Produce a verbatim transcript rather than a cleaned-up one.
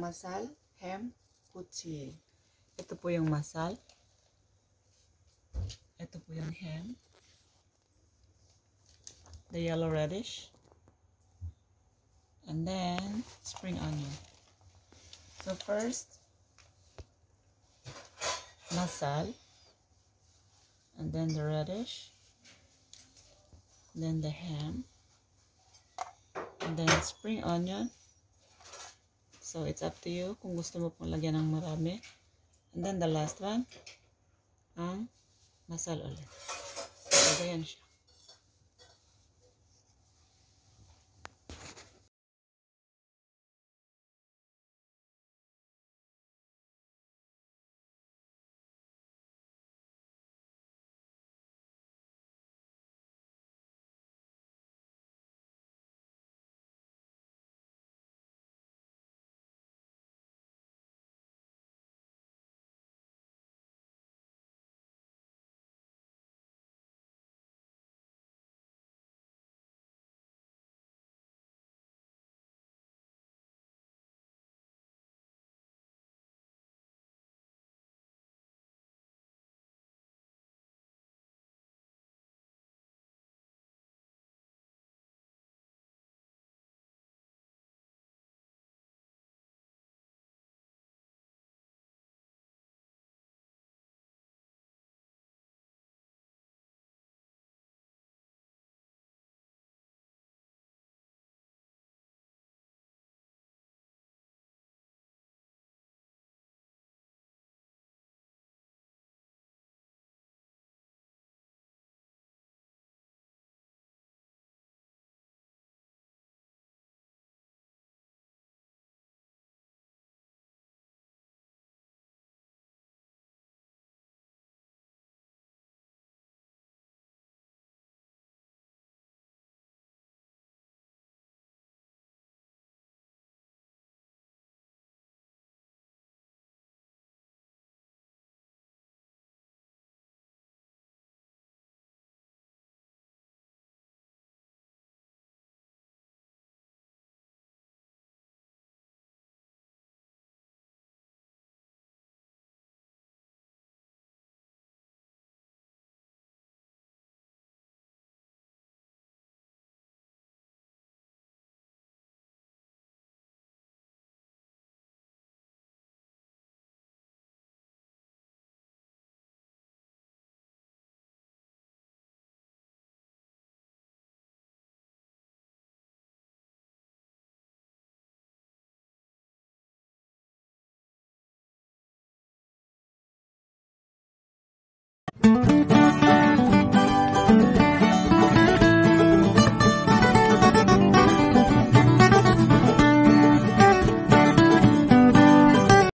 masal, ham, puti. Ito po yung masal. Ito po yung ham. The yellow radish. And then, spring onion. So first, masal. And then the radish. Then the ham. And then spring onion. So it's up to you kung gusto mo pong lagyan ng marami. And then the last one, ang masal ulit. So, ganyan siya.